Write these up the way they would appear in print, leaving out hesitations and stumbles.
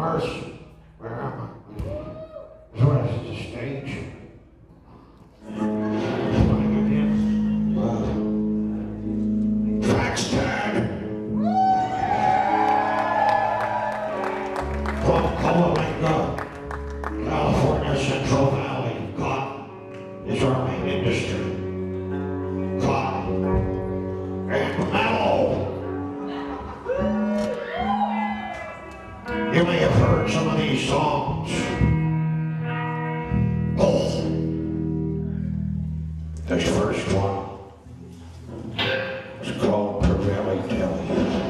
course, what is the stage? Faxed from Coalinga, California Central Valley. Cotton is our main industry. Cotton and metal. You may have heard some of these songs. Oh, this first one is called Pirelli Deli.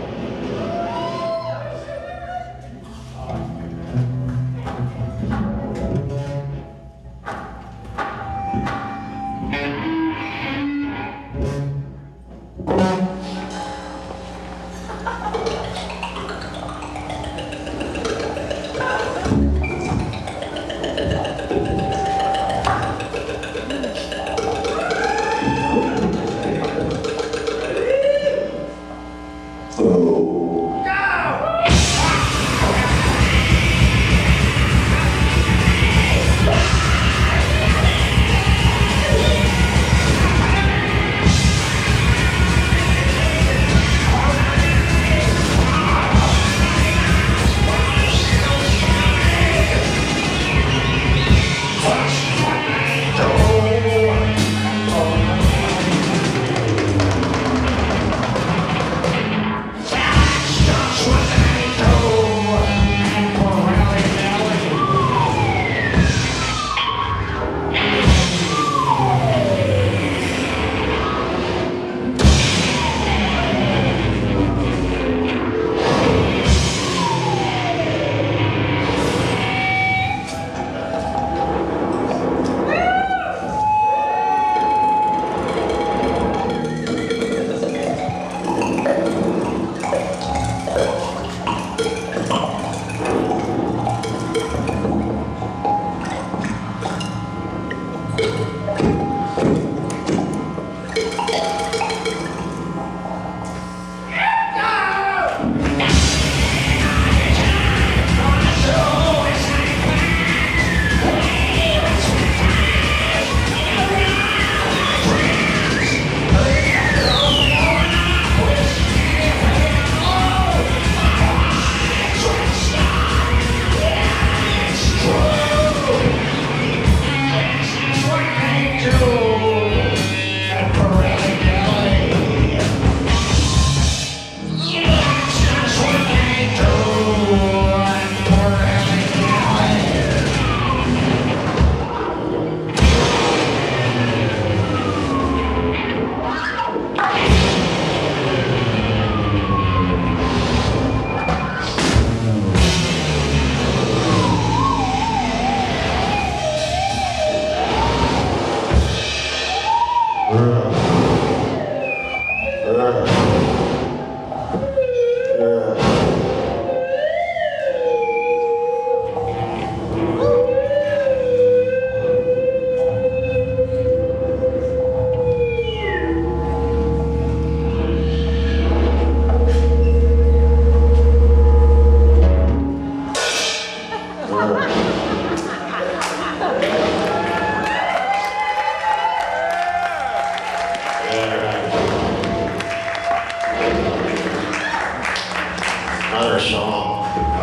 Another song.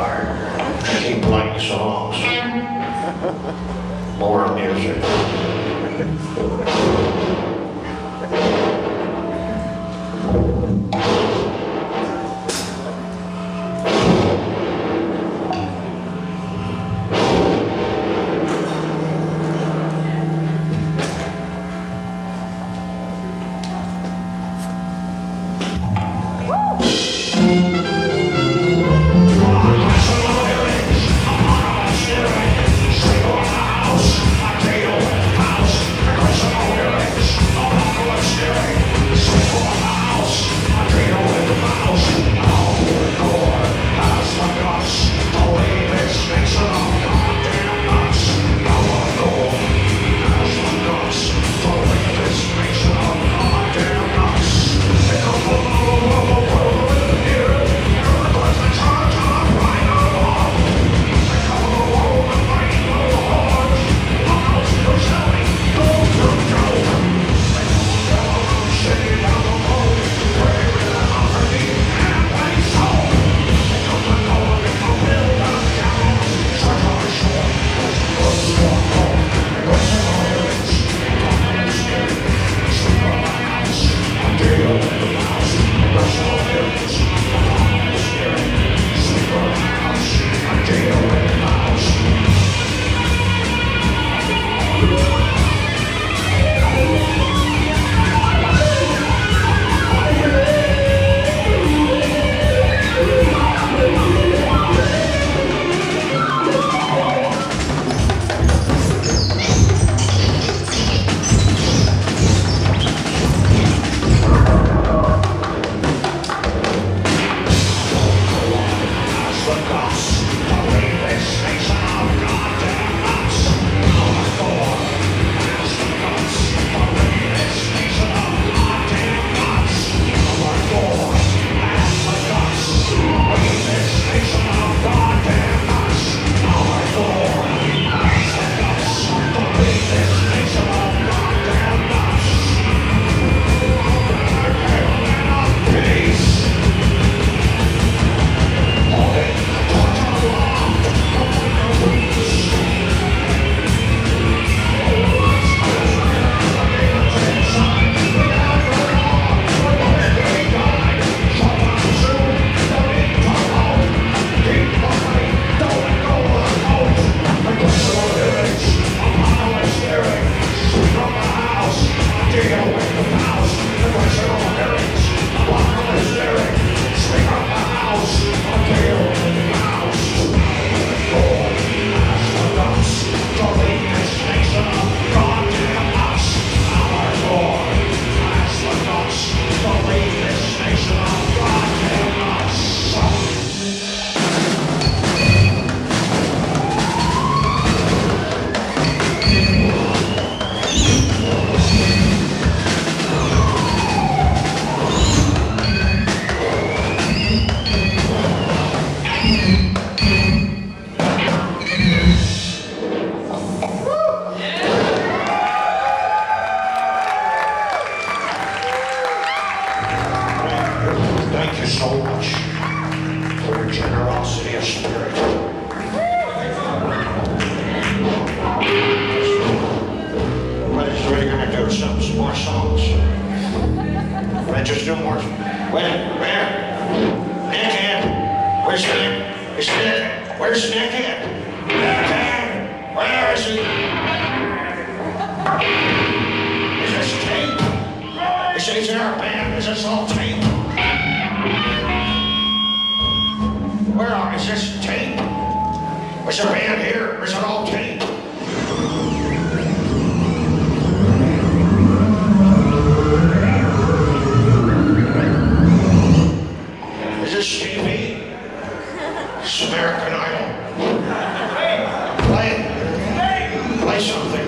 I keep playing songs. More music. House, I feel house, I ticket. Where is he? Is this tape? Is there a band? Is this all tape? Is this tape? Is there a band here? Or is it all tape? Is this TV? It's American Idol. Play something.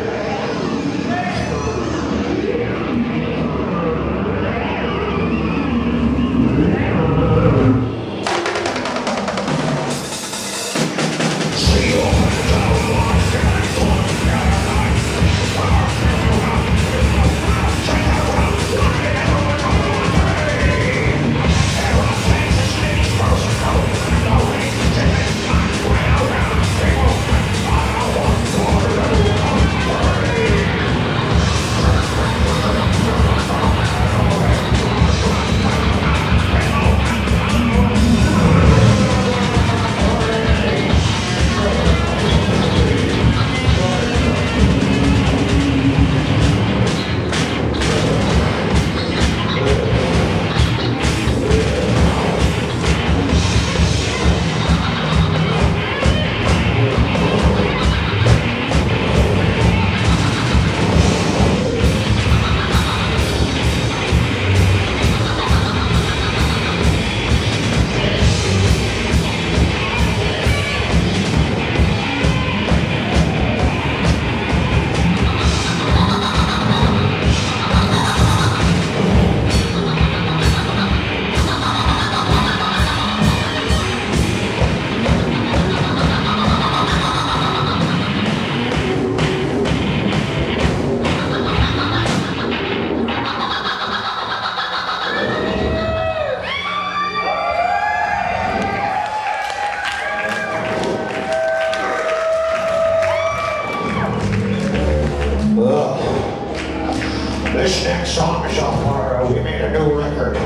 This next song is off our, we made a new record.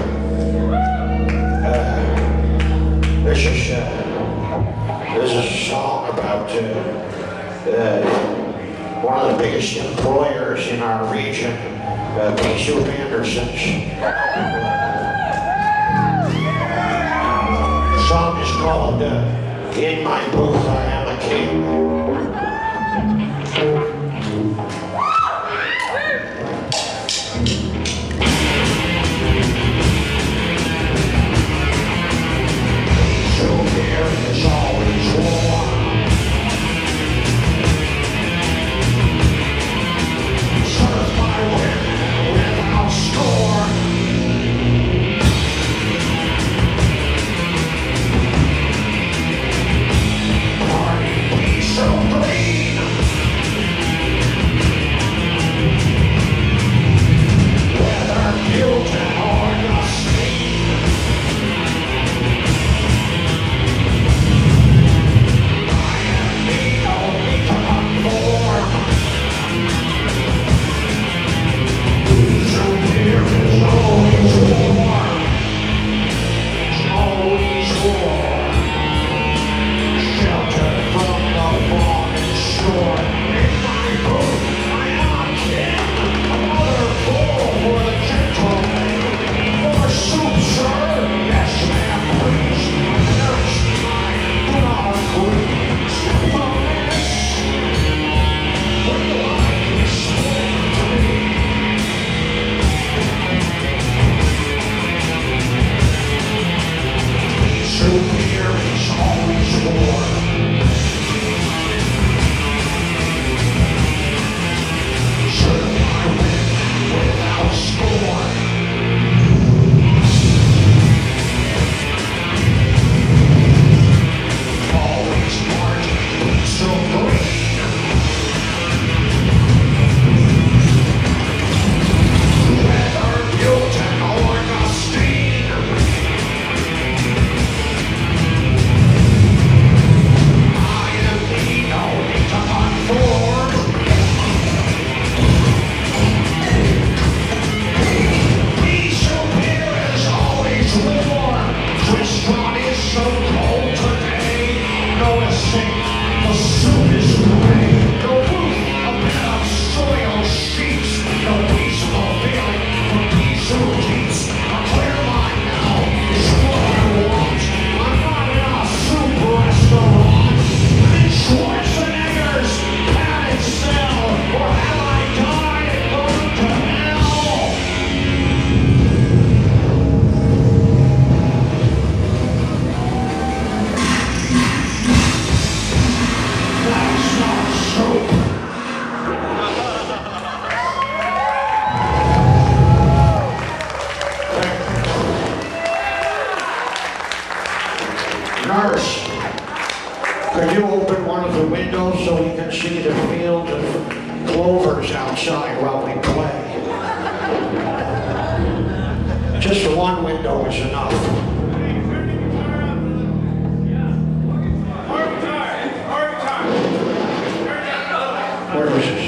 This is a song about one of the biggest employers in our region, P.C. Anderson's. The song is called In My Booth I Am a King. There's always war. Serve my women without score. open one of the windows so you can see the fields of clovers outside while we play. Just one window is enough. Where is this?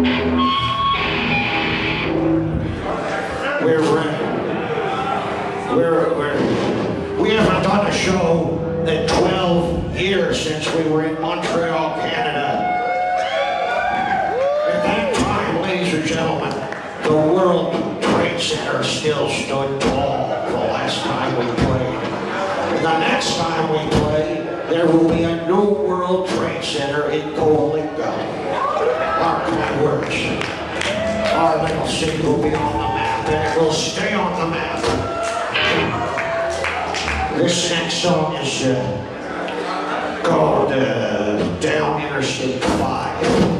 We haven't done a show in 12 years since we were in Montreal, Canada. At that time, ladies and gentlemen, the World Trade Center still stood tall the last time we played. The next time we play, there will be a new World Trade Center in Coalinga. Mark my words. Our little city will be on the map, and it will stay on the map. This next song is called Down Interstate 5.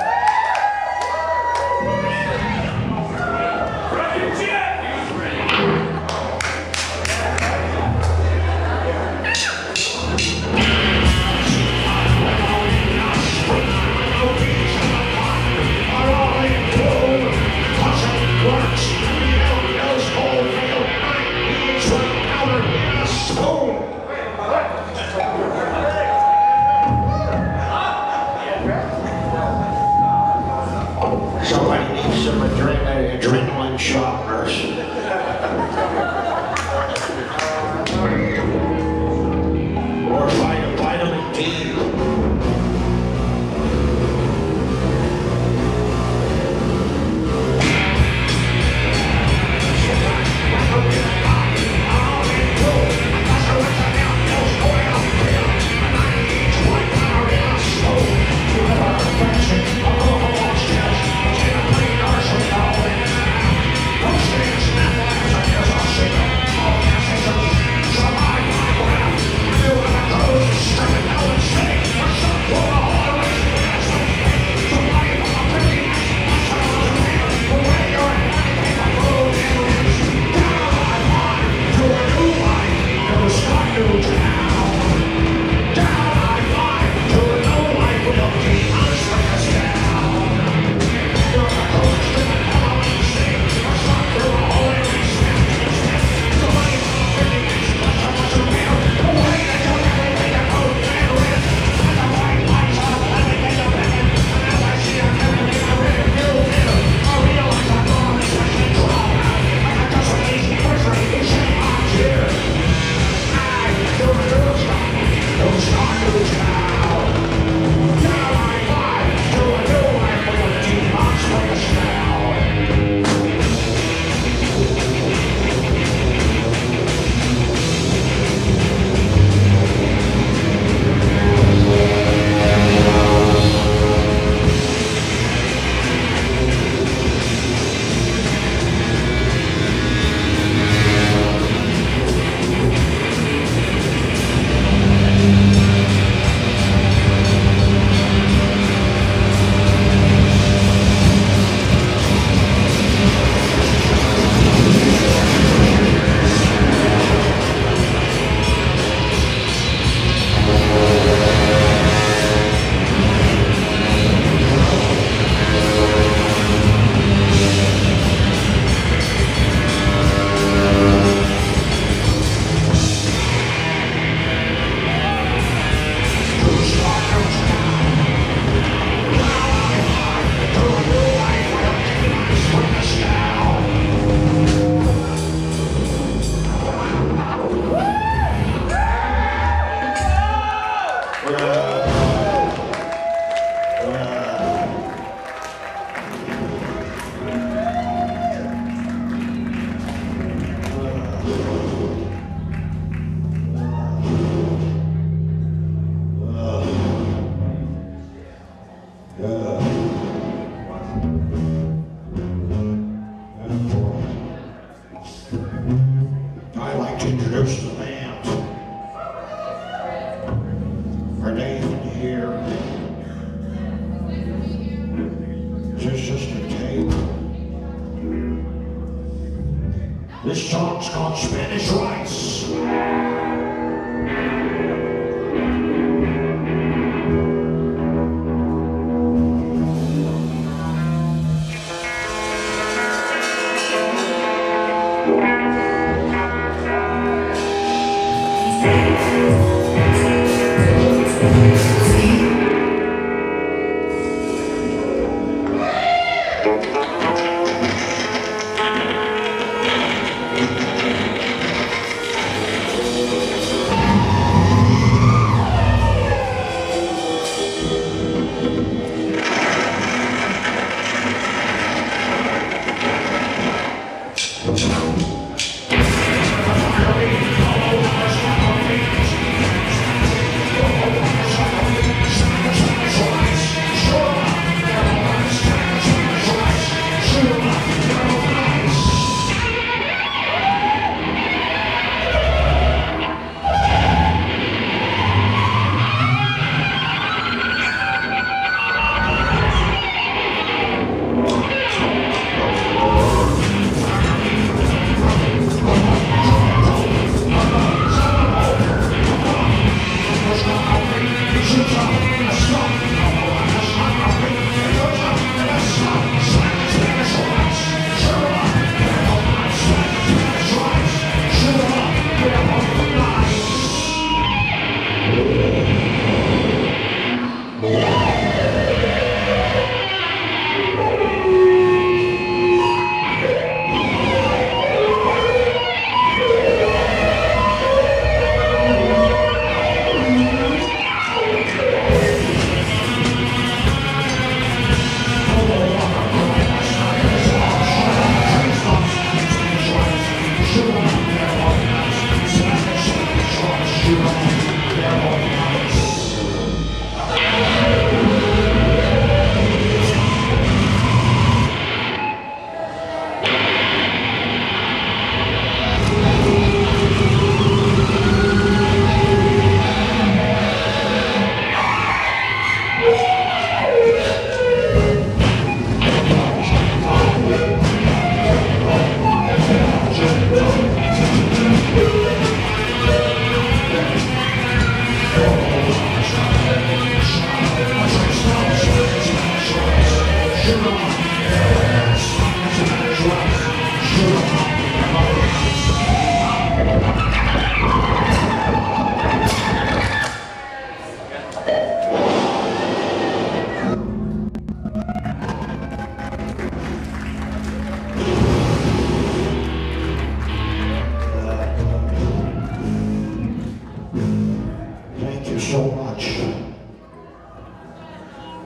Somebody needs some adrenaline shot, nurse. Or vitamin D. I'd like to introduce the band. Are they even here? Is this just a tape? This song's called Spanish Rice.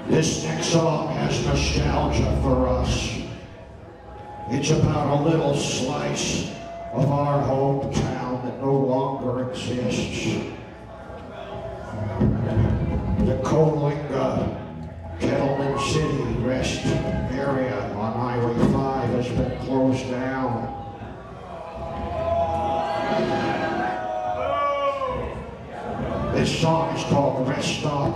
This next song has nostalgia for us. It's about a little slice of our hometown that no longer exists. The Coalinga, Kettleman City rest area on Highway 5 has been closed down. This song is called Rest Stop.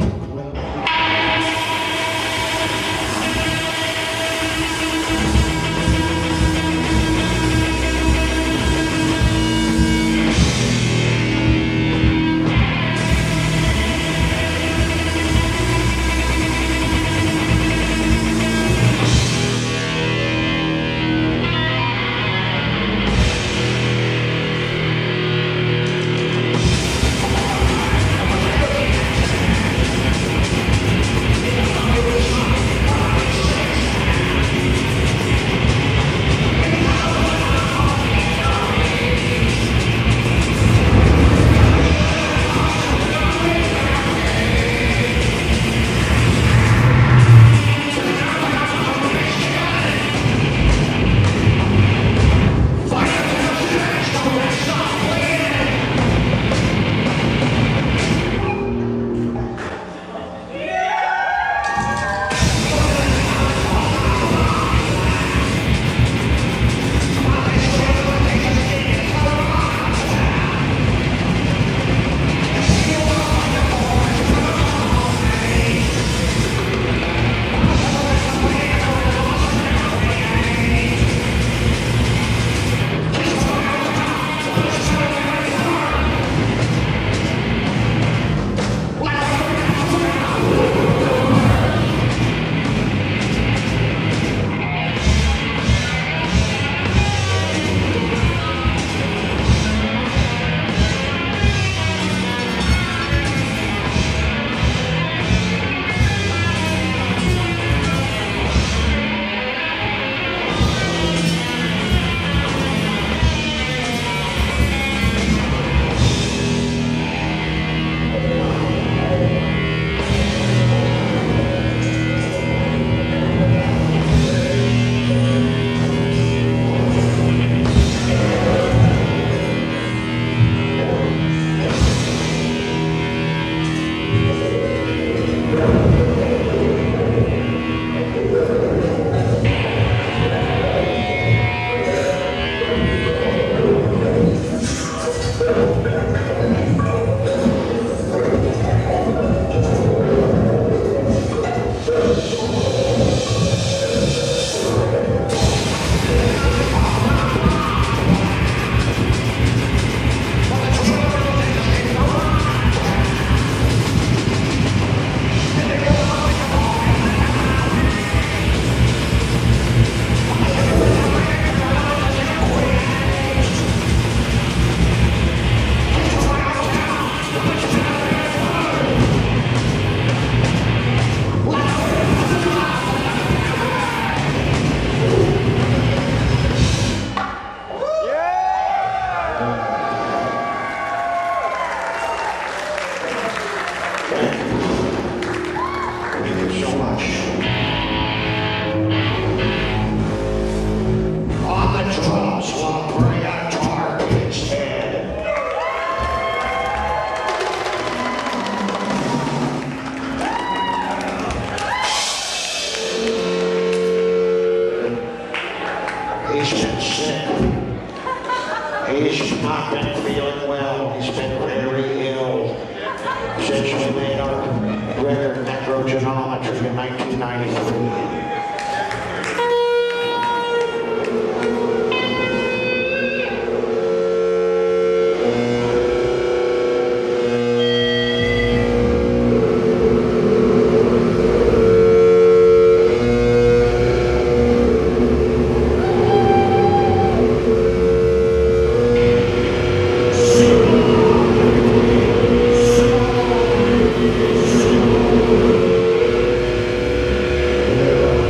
LaBrea Tar Pits Head. He's been sick. He's not been feeling well. He's been very ill since we made our record Necrogeometry in 1993. Yeah.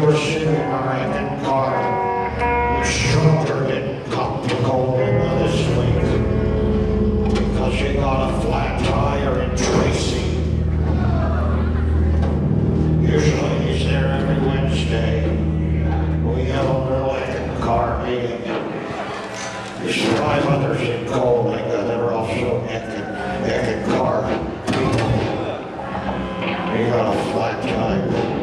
were sitting in the Rankin car. The instructor didn't come to Coalinga this week because she got a flat tire in Tracy. Usually he's there every Wednesday. We have a Rankin car meeting. There's 5 others in Coalinga that are also Rankin car people. He got a flat tire.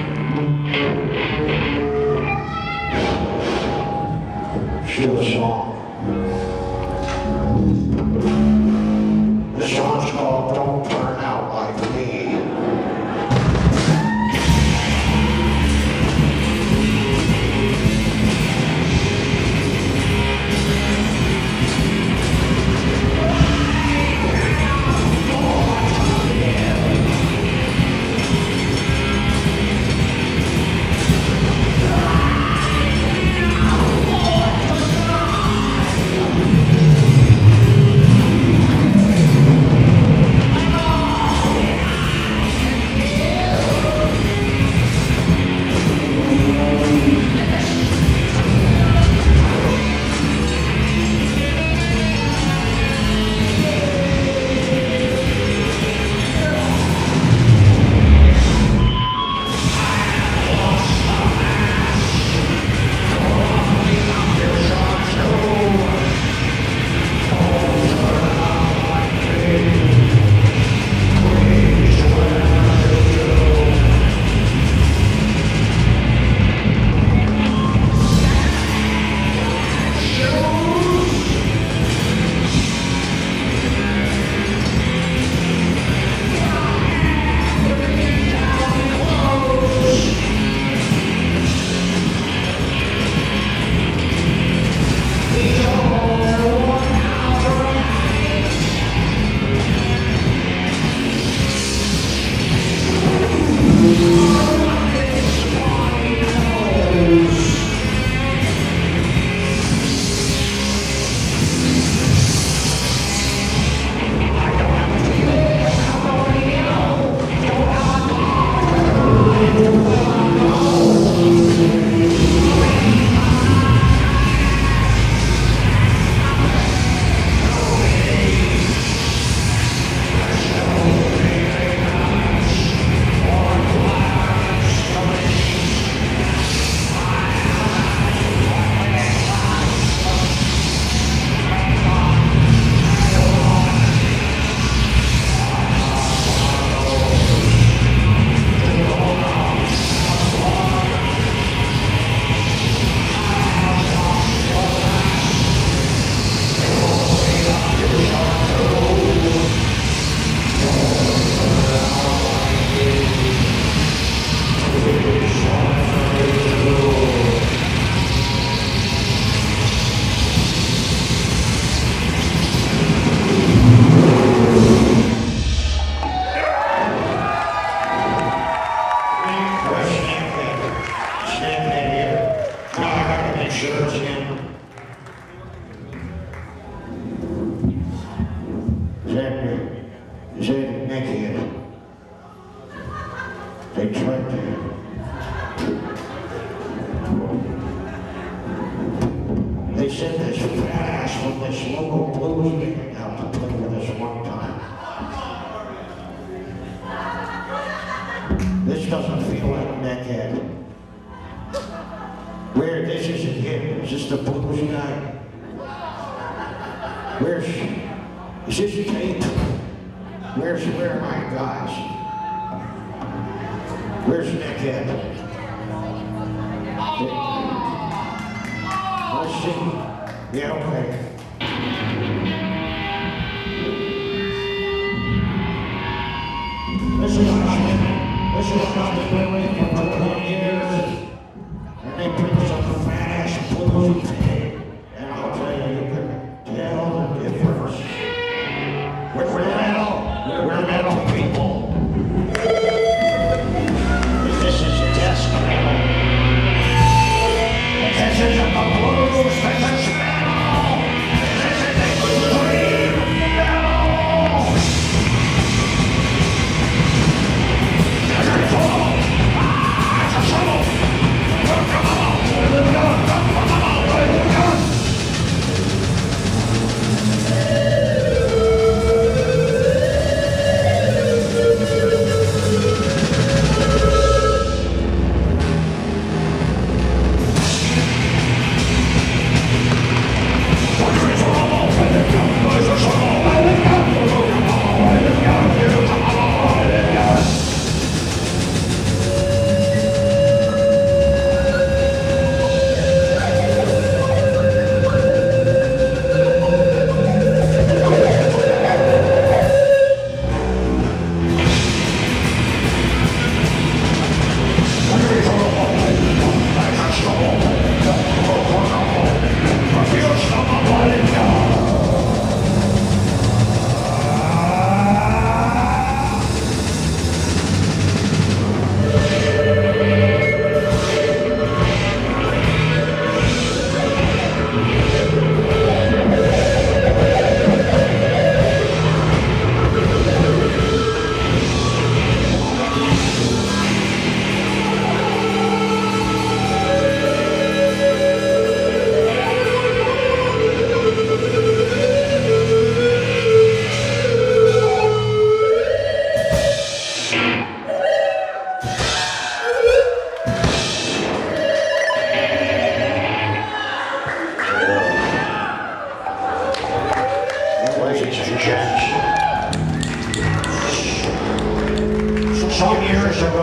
To a song. The song's called Don't Turn Out Like Me.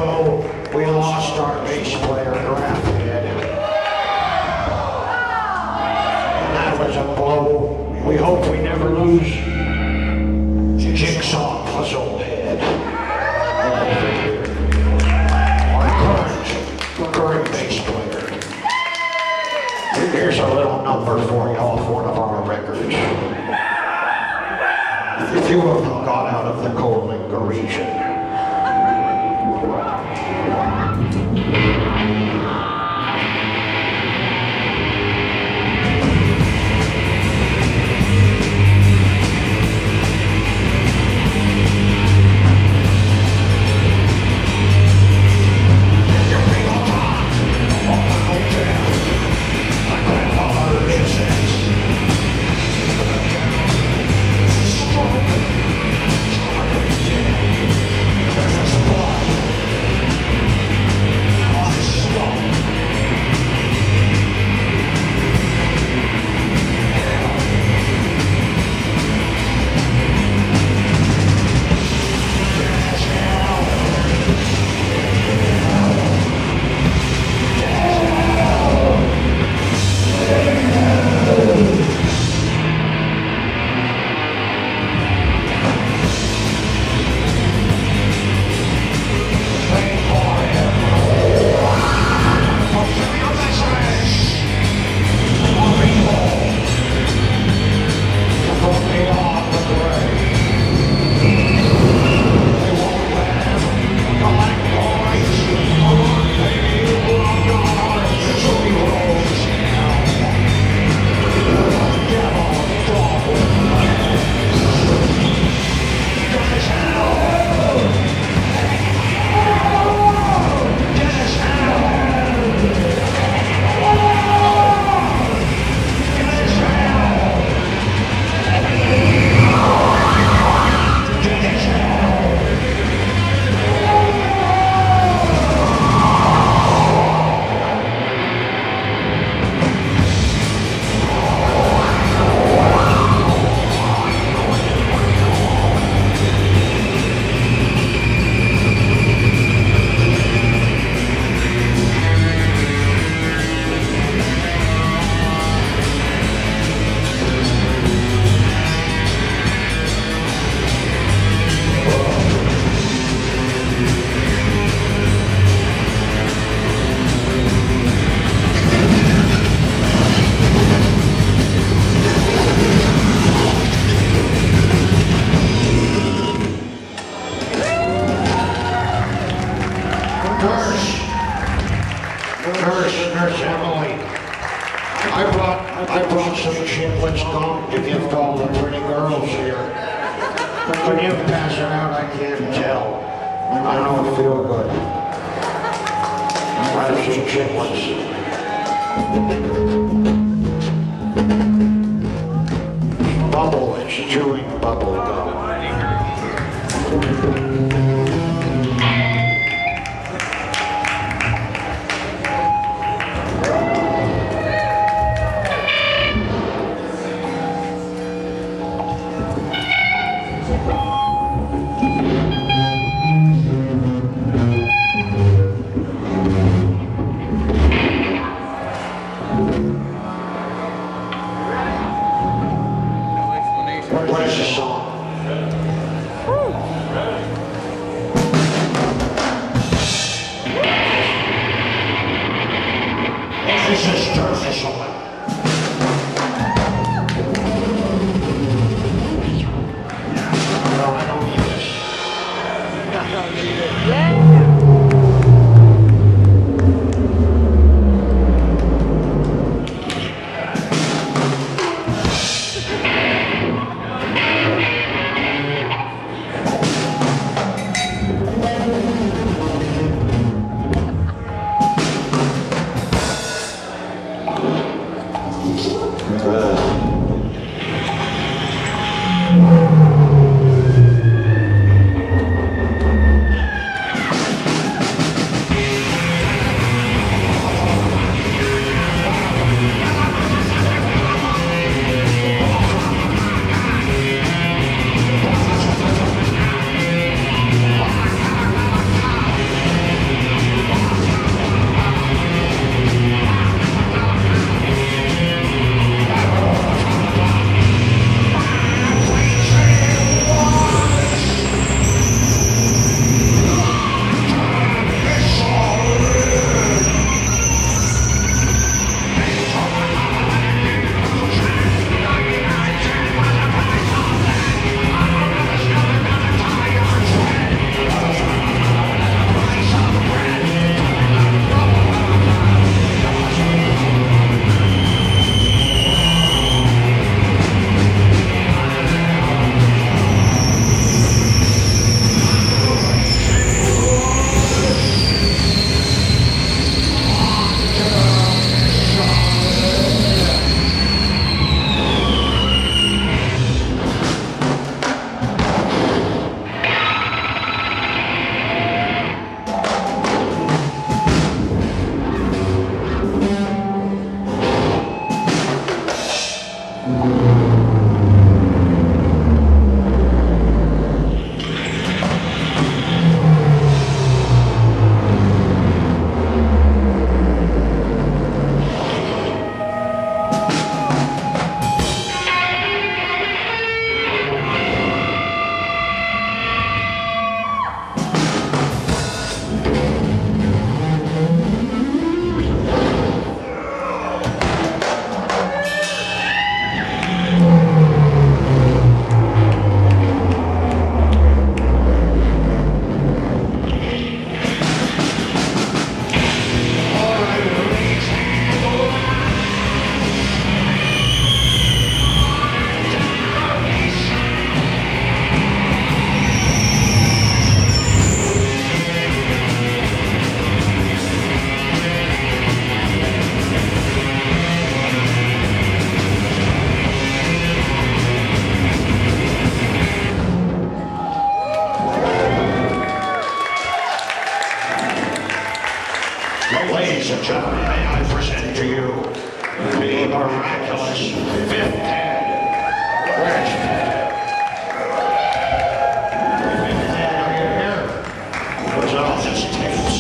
ago, we lost our bass player, Graft. And that was a blow. We hope we never lose Jigsaw Puzzle Head. Our current bass player. Here's a little number for you off one of our records. If you have got out of the Coalinga region. Nurse Emily, I brought some Michelint's gum to give to all the pretty girls here. When you pass it out, I can't tell. I don't feel good. I have some Michelint's. Bubble, it's chewing bubble gum. What is the song? Ladies and gentlemen, may I present to you the miraculous fifth head. Where's Head? Fifth Head, are you here? Where's all this tapes?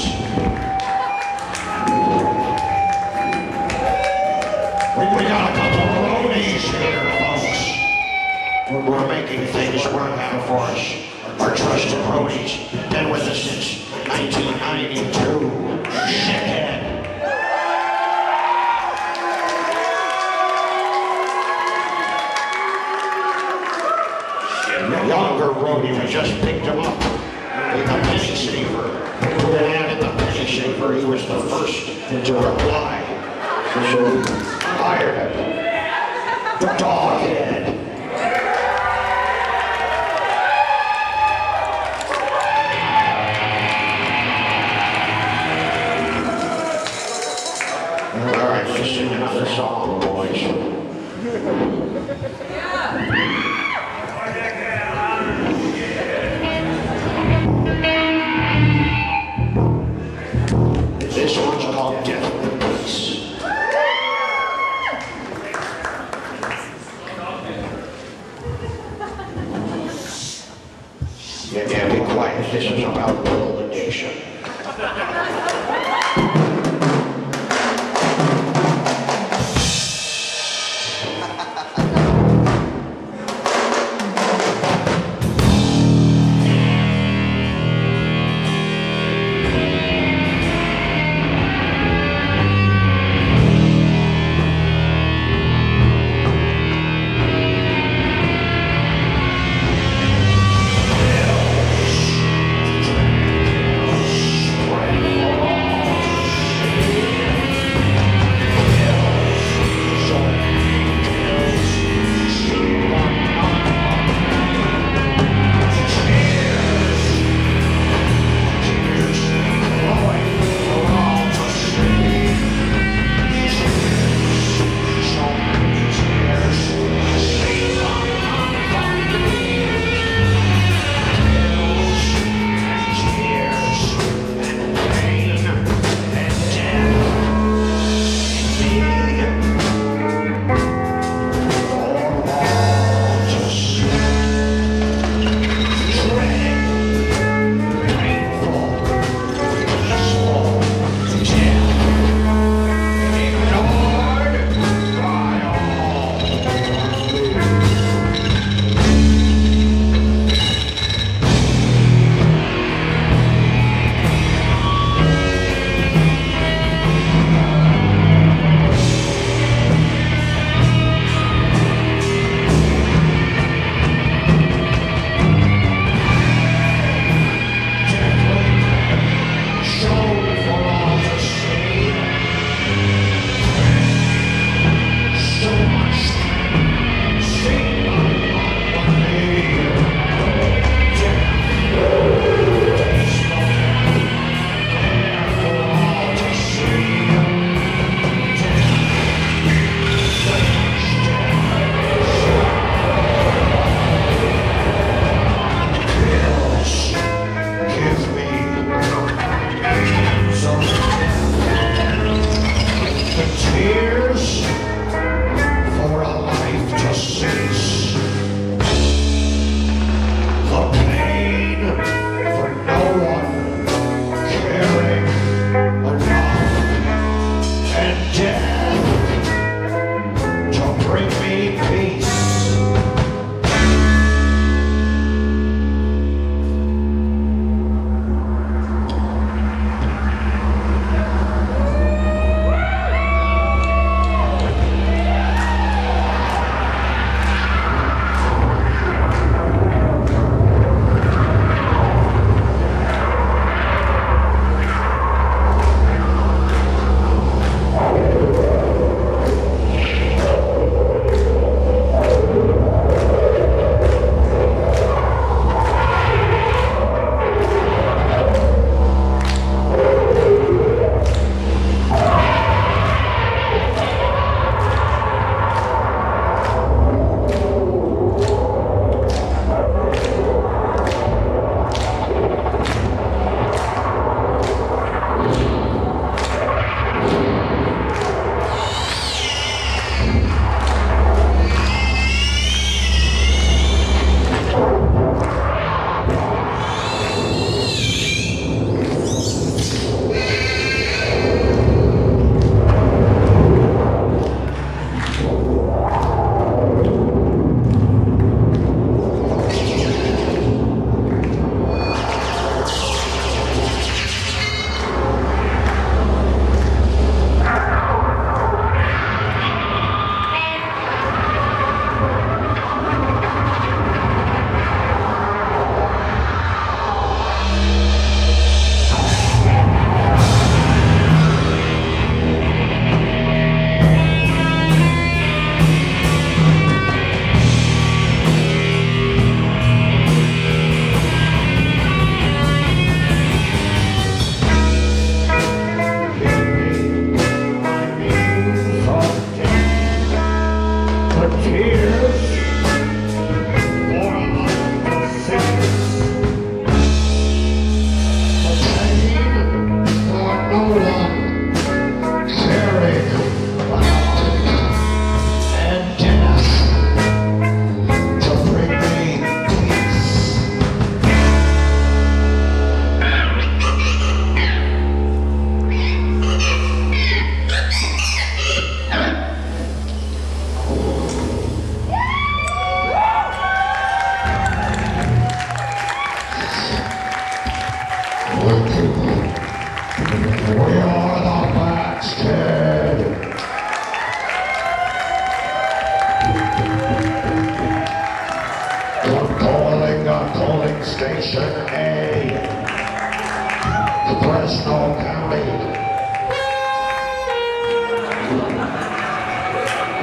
We got a couple of roadies here, folks. We're making things work out for us. Our trusted roadies, been with us since 1992. Shithead. The younger roadie, we just picked him up in the penny saver. Put an ad in the penny saver. He was the first to reply. So we hired him. The dog head. All right, let's sing another song, boys. This one's called Death with Peace. Yeah, be quiet. This is about pill addiction.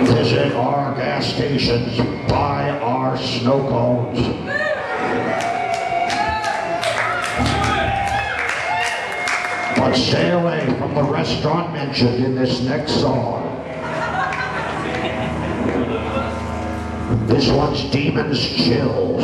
Visit our gas stations, buy our snow cones. But stay away from the restaurant mentioned in this next song. This one's Demon's Chills.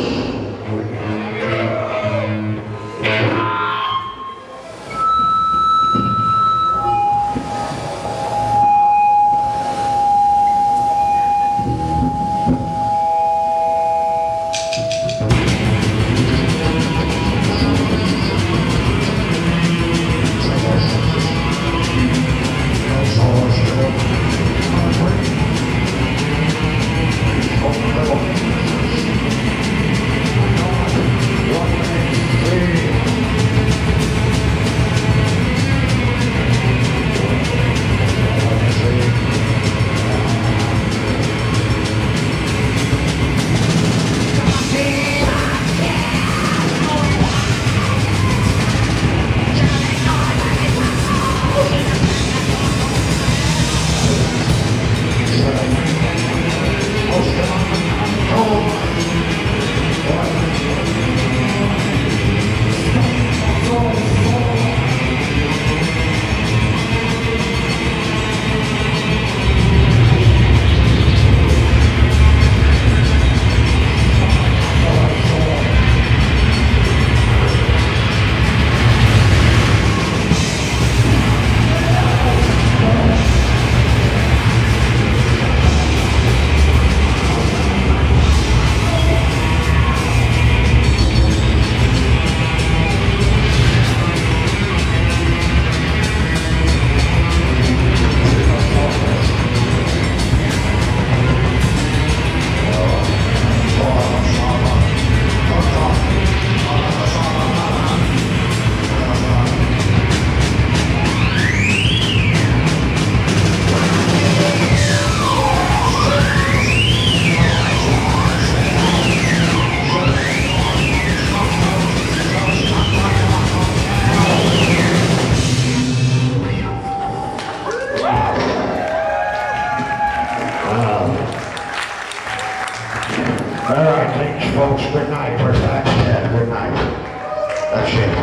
Folks, good night. We're Faxed Head. Good night. That's it.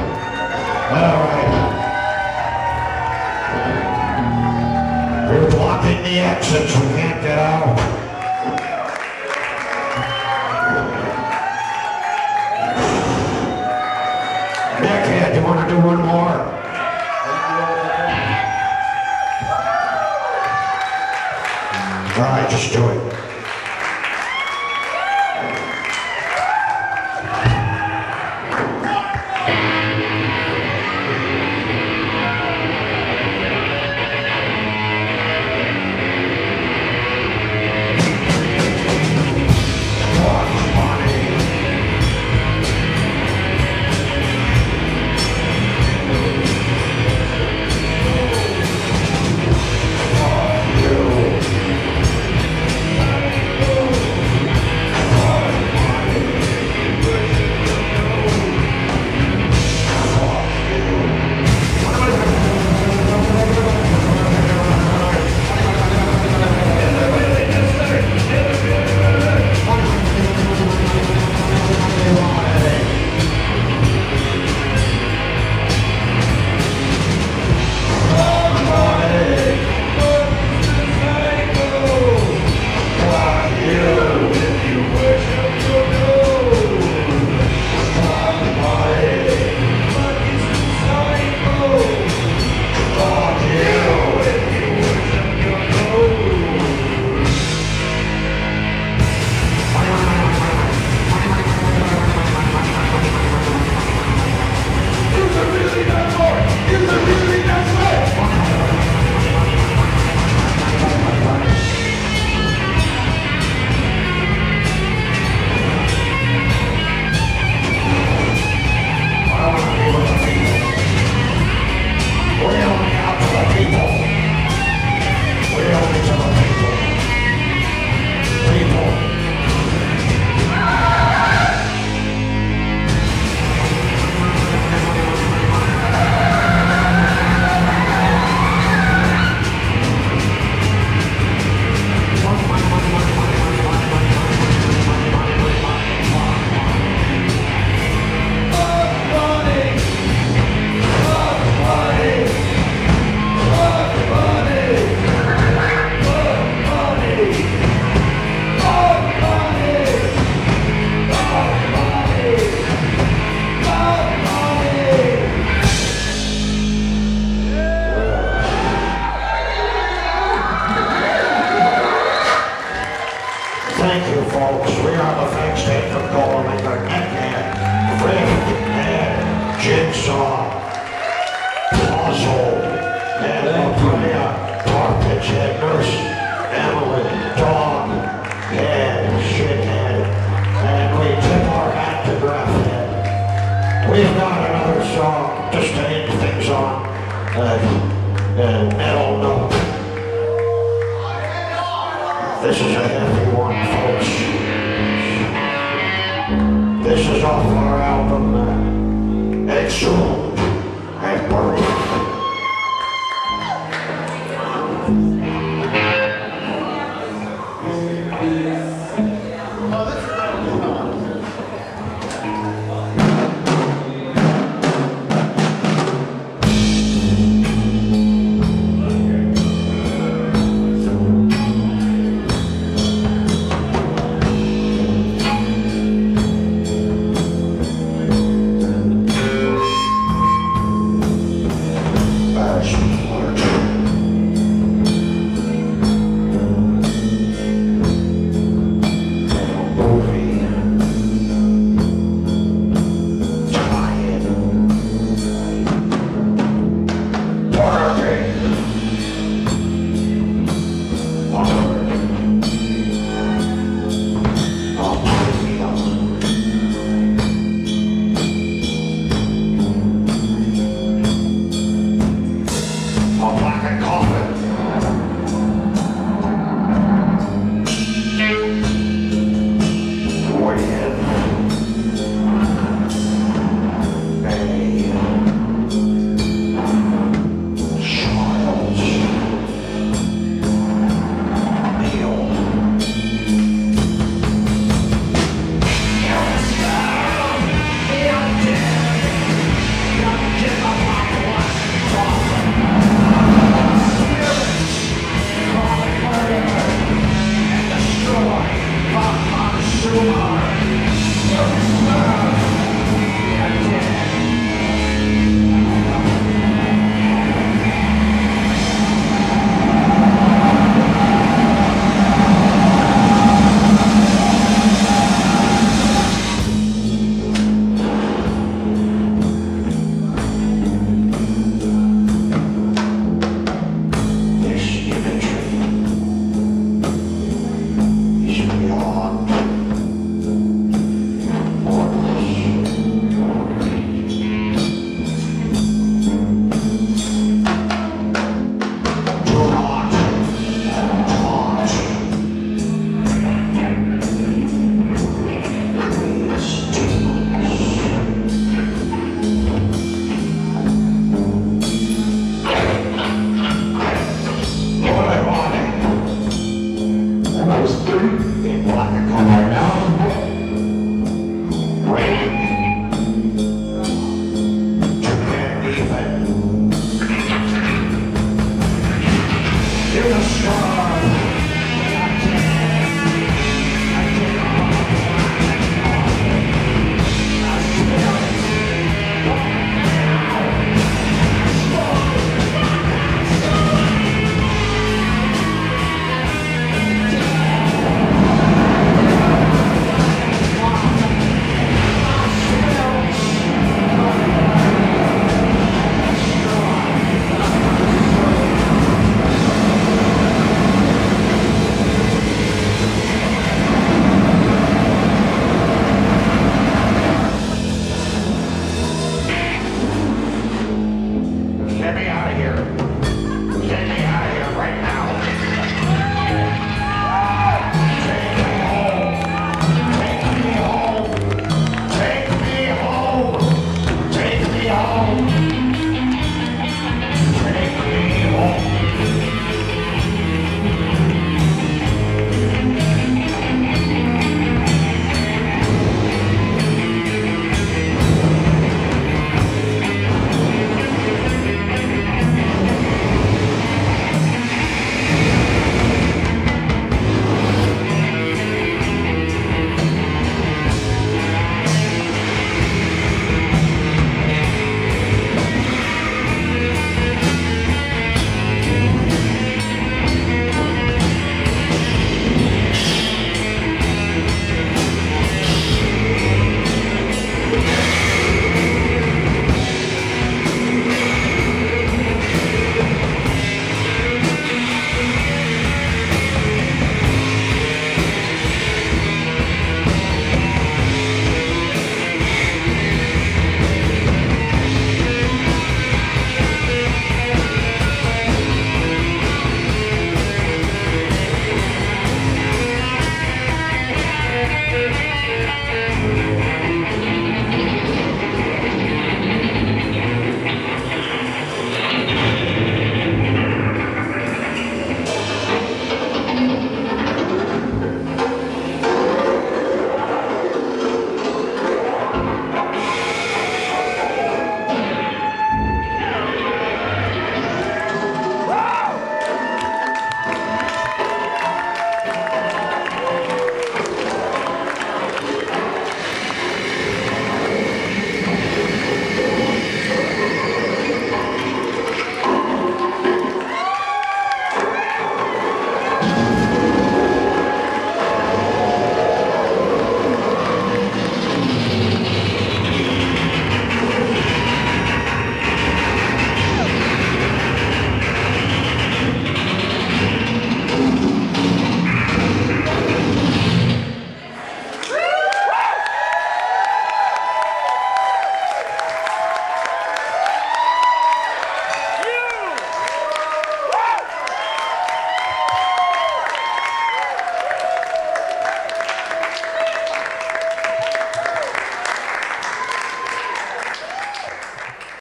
All right. We're blocking the exits. We can't get out. Neckhead, you want to do one more? All right, just do it. are the Faxed Head from Coalinga, Graft Head, Jigsaw Puzzle Head, LaBrea Tar Pits Head, Nurse Emily, Dog Head, Shithead, and we tip our hat to Graft Head. We've got another song just to end things on a metal note. This is a heavy one, folks. This is off our album, Extruded-neck. Blackened Coffin. Wicked. Child. Meal. You're the star.